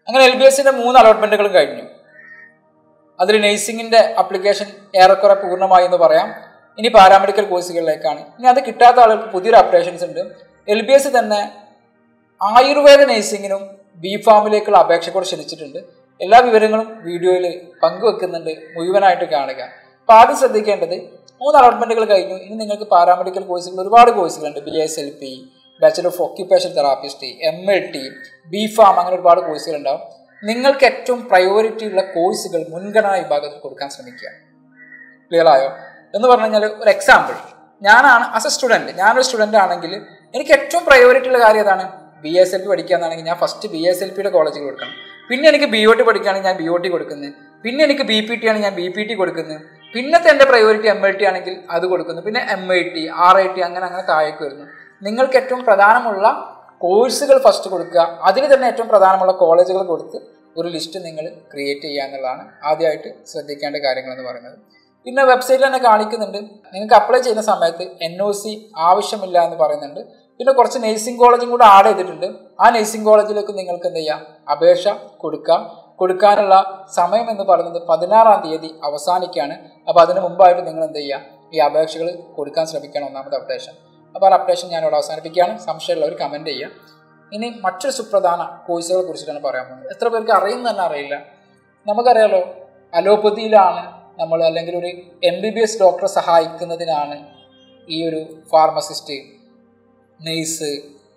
അങ്ങനെ LBSന്റെ 3 അലോട്ട്മെന്റുകളും കഴിഞ്ഞു. അതിൽ നഴ്സിംഗിന്റെ അപ്ലിക്കേഷൻ ഏറെക്കുറെ പൂർണ്ണമായി എന്ന് പറയാം. ഇനി പാരാമെഡിക്കൽ കോഴ്സുകളിലേക്കാണ്. ഇനി അത് കിട്ടാത്ത ആളുകൾക്ക് പുതിയൊരു അപ്ഡേഷൻസ് ഉണ്ട്. LBS തന്നെ ആയുർവേദ നഴ്സിംഗിനും B.Pharm-ലേക്കുള്ള അപേക്ഷ കൂടെ ക്ഷണിച്ചിട്ടുണ്ട്. എല്ലാ വിവരങ്ങളും വീഡിയോയിൽ പങ്കുവെക്കുന്നുണ്ട്, മുഴുവനായിട്ട് കാണുക. അപ്പോൾ ആദ്യം ശ്രദ്ധിക്കേണ്ടത് 3 അലോട്ട്മെന്റുകൾ കഴിഞ്ഞു. ഇനി നിങ്ങൾക്ക് പാരാമെഡിക്കൽ കോഴ്സുകൾ ഒരുപാട് കോഴ്സുകളുണ്ട്. BSLP, bachelor of occupation therapist, MLT, B.Pharm, അങ്ങനെ ഒരുപാട് കോഴ്സുകൾ ഉണ്ടാവും. നിങ്ങൾക്ക് ഏറ്റവും പ്രയോറിറ്റി ഉള്ള കോഴ്സുകൾ മുൻഗണനാ വിഭാഗത്തിൽ കൊടുക്കാൻ ശ്രമിക്കുക. ക്ലിയർ ആയോ എന്ന് പറഞ്ഞു കഴിഞ്ഞാൽ, ഒരു എക്സാമ്പിൾ, ഞാനാണ് ആസ് എ സ്റ്റുഡൻറ്റ്, ഞാനൊരു സ്റ്റുഡൻ്റ് ആണെങ്കിൽ എനിക്ക് ഏറ്റവും പ്രയോറിറ്റി ഉള്ള കാര്യം ഏതാണ്? BSLP പഠിക്കുകയാണെങ്കിൽ ഞാൻ ഫസ്റ്റ് BSLPയുടെ കോളേജിൽ കൊടുക്കണം. പിന്നെ എനിക്ക് BOT പഠിക്കുകയാണെങ്കിൽ ഞാൻ BOT കൊടുക്കുന്നത്. പിന്നെ എനിക്ക് BPT ആണെങ്കിൽ ഞാൻ BPT കൊടുക്കുന്നത്. പിന്നത്തെ എൻ്റെ പ്രയോറിറ്റി MLT ആണെങ്കിൽ അത് കൊടുക്കുന്നു. പിന്നെ MIT, RIT, അങ്ങനെ താഴേക്ക് വരുന്നു. നിങ്ങൾക്ക് ഏറ്റവും പ്രധാനമുള്ള കോഴ്സുകൾ ഫസ്റ്റ് കൊടുക്കുക. അതിന് തന്നെ ഏറ്റവും പ്രധാനമുള്ള കോളേജുകൾ കൊടുത്ത് ഒരു ലിസ്റ്റ് നിങ്ങൾ ക്രിയേറ്റ് ചെയ്യുക എന്നുള്ളതാണ് ആദ്യമായിട്ട് ശ്രദ്ധിക്കേണ്ട കാര്യങ്ങളെന്ന് പറയുന്നത്. പിന്നെ വെബ്സൈറ്റിൽ തന്നെ കാണിക്കുന്നുണ്ട്, നിങ്ങൾക്ക് അപ്ലൈ ചെയ്യുന്ന സമയത്ത് NOC ആവശ്യമില്ല എന്ന് പറയുന്നുണ്ട്. പിന്നെ കുറച്ച് നഴ്സിംഗ് കോളേജും കൂടെ ആഡ് ചെയ്തിട്ടുണ്ട്. ആ നഴ്സിംഗ് കോളേജിലേക്ക് നിങ്ങൾക്ക് എന്ത് ചെയ്യാം? അപേക്ഷ കൊടുക്കാം. കൊടുക്കാനുള്ള സമയം എന്ന് പറയുന്നത് 16-ാം തീയതി അവസാനിക്കുകയാണ്. അപ്പോൾ അതിന് മുമ്പായിട്ട് നിങ്ങൾ എന്ത് ചെയ്യുക? ഈ അപേക്ഷകൾ കൊടുക്കാൻ ശ്രമിക്കണം. ഒന്നാമത്തെ അപ്ഡേഷൻ. അപ്പോൾ ആ അപ്ഡേഷൻ ഞാനിവിടെ അവസാനിപ്പിക്കുകയാണ്. സംശയമുള്ളവർ കമൻറ്റ് ചെയ്യുക. ഇനി മറ്റൊരു സുപ്രധാന കോഴ്സുകളെ കുറിച്ചിട്ടാണ് പറയാൻ പോകുന്നത്. എത്ര പേർക്ക് അറിയുന്ന തന്നെ അറിയില്ല. നമുക്കറിയാലോ, അലോപ്പതിയിലാണ് നമ്മൾ, അല്ലെങ്കിൽ ഒരു MBBS ഡോക്ടറെ സഹായിക്കുന്നതിനാണ് ഈ ഒരു ഫാർമസിസ്റ്റ്, നേഴ്സ്,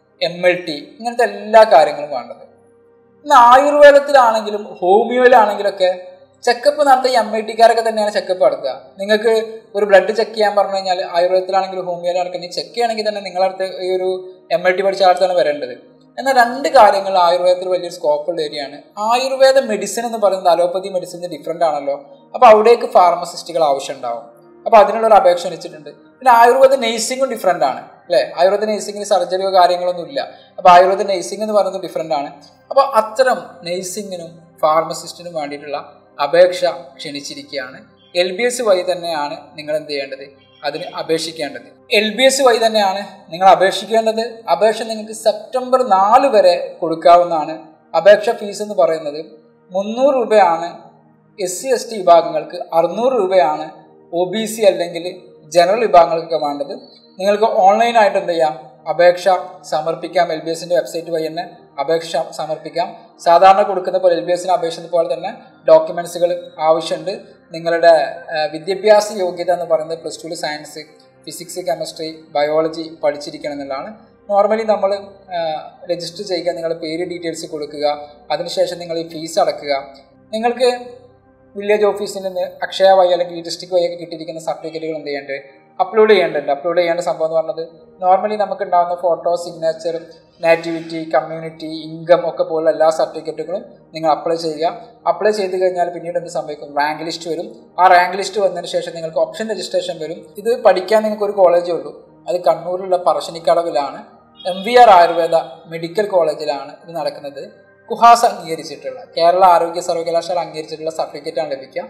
MLT, ഇങ്ങനത്തെ എല്ലാ കാര്യങ്ങളും വേണ്ടത്. ഇന്ന് ആയുർവേദത്തിലാണെങ്കിലും ഹോമിയോയിലാണെങ്കിലൊക്കെ ചെക്കപ്പ് നടത്തുക ഈ MIT-കാരൊക്കെ തന്നെയാണ് ചെക്കപ്പ് നടത്തുക. നിങ്ങൾക്ക് ഒരു ബ്ലഡ് ചെക്ക് ചെയ്യാൻ പറഞ്ഞു കഴിഞ്ഞാൽ ആയുർവേദത്തിലാണെങ്കിലും ഹോമിയോയിലാണെങ്കിലും ചെക്ക് ചെയ്യണമെങ്കിൽ തന്നെ നിങ്ങളടുത്ത് ഈ ഒരു MIT പഠിച്ച ആൾക്കാണ് വരേണ്ടത്. എന്നാൽ 2 കാര്യങ്ങൾ ആയുർവേദത്തിൽ വലിയൊരു സ്കോപ്പുള്ള ഏരിയയാണ്. ആയുർവേദ മെഡിസിൻ എന്ന് പറയുന്നത് അലോപ്പതി മെഡിസിന് ഡിഫറൻ്റ് ആണല്ലോ. അപ്പോൾ അവിടേക്ക് ഫാർമസിസ്റ്റുകൾ ആവശ്യം ഉണ്ടാവും. അപ്പോൾ അതിനുള്ളൊരു അപേക്ഷ ക്ഷണിച്ചിട്ടുണ്ട്. പിന്നെ ആയുർവേദ നഴ്സിംഗും ഡിഫറൻ്റ് ആണ് അല്ലേ? ആയുർവേദ നഴ്സിംഗിന് സർജറിയോ കാര്യങ്ങളൊന്നും ഇല്ല. അപ്പോൾ ആയുർവേദ നഴ്സിംഗ് എന്ന് പറയുന്നത് ഡിഫറൻ്റ് ആണ്. അപ്പോൾ അത്തരം നഴ്സിംഗിനും ഫാർമസിസ്റ്റിനും വേണ്ടിയിട്ടുള്ള അപേക്ഷ ക്ഷണിച്ചിരിക്കുകയാണ്. LBS വഴി തന്നെയാണ് നിങ്ങൾ എന്ത് ചെയ്യേണ്ടത്? അതിന് അപേക്ഷിക്കേണ്ടത്. LBS വഴി തന്നെയാണ് നിങ്ങൾ അപേക്ഷിക്കേണ്ടത്. അപേക്ഷ നിങ്ങൾക്ക് സെപ്റ്റംബർ 4 വരെ കൊടുക്കാവുന്നതാണ്. അപേക്ഷ ഫീസ് എന്ന് പറയുന്നത് 300 രൂപയാണ്. SC/ST വിഭാഗങ്ങൾക്ക് 600 രൂപയാണ്. OBC അല്ലെങ്കിൽ ജനറൽ വിഭാഗങ്ങൾക്കൊക്കെ വേണ്ടത്. നിങ്ങൾക്ക് ഓൺലൈനായിട്ട് എന്ത് ചെയ്യാം? അപേക്ഷ സമർപ്പിക്കാം. LBSന്റെ വെബ്സൈറ്റ് വഴി തന്നെ അപേക്ഷ സമർപ്പിക്കാം. സാധാരണ കൊടുക്കുന്ന പോലെ LBSന് അപേക്ഷ പോലെ തന്നെ ഡോക്യുമെൻറ്റ്സുകൾ ആവശ്യമുണ്ട്. നിങ്ങളുടെ വിദ്യാഭ്യാസ യോഗ്യത എന്ന് പറയുന്നത് +2 സയൻസ്, ഫിസിക്സ്, കെമിസ്ട്രി, ബയോളജി പഠിച്ചിരിക്കണം എന്നുള്ളതാണ്. നോർമലി നമ്മൾ രജിസ്റ്റർ ചെയ്യുക, നിങ്ങളുടെ പേര് ഡീറ്റെയിൽസ് കൊടുക്കുക. അതിനുശേഷം നിങ്ങൾ ഈ ഫീസ് അടക്കുക. നിങ്ങൾക്ക് വില്ലേജ് ഓഫീസിൽ നിന്ന് അക്ഷയ വഴി അല്ലെങ്കിൽ ഡിസ്ട്രിക്ട് വഴിയൊക്കെ കിട്ടിയിരിക്കുന്ന സർട്ടിഫിക്കറ്റുകൾ എന്ത് ചെയ്യേണ്ടത്? അപ്ലോഡ് ചെയ്യേണ്ടതുണ്ട്. അപ്ലോഡ് ചെയ്യേണ്ട സംഭവം എന്ന് പറഞ്ഞത് നോർമലി നമുക്ക് ഉണ്ടാകുന്ന photo, signature, nativity, community, income ഒക്കെ പോലുള്ള എല്ലാ സർട്ടിഫിക്കറ്റുകളും നിങ്ങൾ അപ്ലൈ ചെയ്യുക. അപ്ലൈ ചെയ്ത് കഴിഞ്ഞാൽ പിന്നീട് എന്ത് സംഭവിക്കും? റാങ്ക് ലിസ്റ്റ് വരും. ആ റാങ്ക് ലിസ്റ്റ് വന്നതിന് ശേഷം നിങ്ങൾക്ക് ഓപ്ഷൻ രജിസ്ട്രേഷൻ വരും. ഇത് പഠിക്കാൻ നിങ്ങൾക്ക് ഒരു കോളേജേ ഉള്ളൂ. അത് കണ്ണൂരിലുള്ള പറശ്ശിനിക്കടവിലാണ്. MVR ആയുർവേദ മെഡിക്കൽ കോളേജിലാണ് ഇത് നടക്കുന്നത്. കുഹാസ് അംഗീകരിച്ചിട്ടുള്ള, കേരള ആരോഗ്യ സർവകലാശാല അംഗീകരിച്ചിട്ടുള്ള സർട്ടിഫിക്കറ്റാണ് ലഭിക്കുക.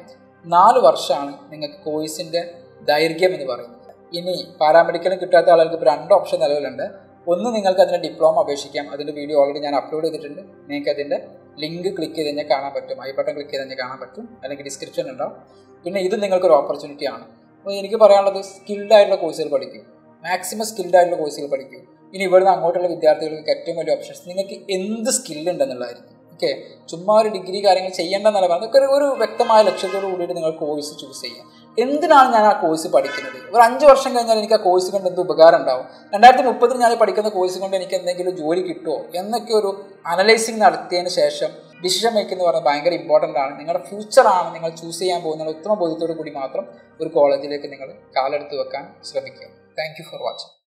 4 വർഷമാണ് നിങ്ങൾക്ക് കോഴ്സിൻ്റെ ദൈർഘ്യം എന്ന് പറയുന്നത്. ഇനി പാരാമെഡിക്കലും കിട്ടാത്ത ആളുകൾക്ക് ഇപ്പോൾ 2 ഓപ്ഷൻ നിലവിലുണ്ട്. ഒന്ന്, നിങ്ങൾക്ക് അതിൻ്റെ ഡിപ്ലോമ അപേക്ഷിക്കാം. അതിൻ്റെ വീഡിയോ ഓൾറെഡി ഞാൻ അപ്ലോഡ് ചെയ്തിട്ടുണ്ട്. നിങ്ങൾക്ക് അതിൻ്റെ ലിങ്ക് ക്ലിക്ക് ചെയ്ത് കഴിഞ്ഞാൽ കാണാൻ പറ്റും. ഐ ബട്ടൺ ക്ലിക്ക് ചെയ്ത് കഴിഞ്ഞാൽ കാണാൻ പറ്റും. അല്ലെങ്കിൽ ഡിസ്ക്രിപ്ഷൻ ഉണ്ടാവും. പിന്നെ ഇത് നിങ്ങൾക്കൊരു ഓപ്പർച്യൂണിറ്റി ആണ്. അപ്പോൾ എനിക്ക് പറയാനുള്ളത്, സ്കിൽഡ് ആയിട്ടുള്ള കോഴ്സുകൾ പഠിക്കും. മാക്സിമം സ്കിൽഡ് ആയിട്ടുള്ള കോഴ്സുകൾ പഠിക്കും. ഇനി ഇവിടുന്ന് അങ്ങോട്ടുള്ള വിദ്യാർത്ഥികൾക്ക് ഏറ്റവും വലിയ ഓപ്ഷൻസ് നിങ്ങൾക്ക് എന്ത് സ്കില്ലുണ്ടെന്നുള്ളതായിരിക്കും. ഓക്കെ, ചുമ്മാ ഒരു ഡിഗ്രി കാര്യങ്ങൾ ചെയ്യേണ്ടെന്നല്ല പറഞ്ഞത്. അതൊക്കെ ഒരു വ്യക്തമായ ലക്ഷ്യത്തോട് കൂടിയിട്ട് നിങ്ങൾ കോഴ്സ് ചൂസ് ചെയ്യുക. എന്തിനാണ് ഞാൻ ആ കോഴ്സ് പഠിക്കുന്നത്? ഒരു 5 വർഷം കഴിഞ്ഞാൽ എനിക്ക് ആ കോഴ്സ് കൊണ്ട് എന്ത് ഉപകാരം ഉണ്ടാവും? 2030 ഞാൻ പഠിക്കുന്ന കോഴ്സ് കൊണ്ട് എനിക്ക് എന്തെങ്കിലും ജോലി കിട്ടുമോ എന്നൊക്കെ ഒരു അനലൈസിങ് നടത്തിയതിന് ശേഷം ഡിസിഷൻ മേക്കിംഗ് എന്ന് പറയുന്നത് ഭയങ്കര ഇമ്പോർട്ടൻ്റ് ആണ്. നിങ്ങളുടെ ഫ്യൂച്ചറാണ് നിങ്ങൾ ചൂസ് ചെയ്യാൻ പോകുന്ന ഉത്തമ ബോധ്യത്തോടു കൂടി മാത്രം ഒരു കോളേജിലേക്ക് നിങ്ങൾ കാലെടുത്ത് വെക്കാൻ ശ്രമിക്കുക. Thank you for watching.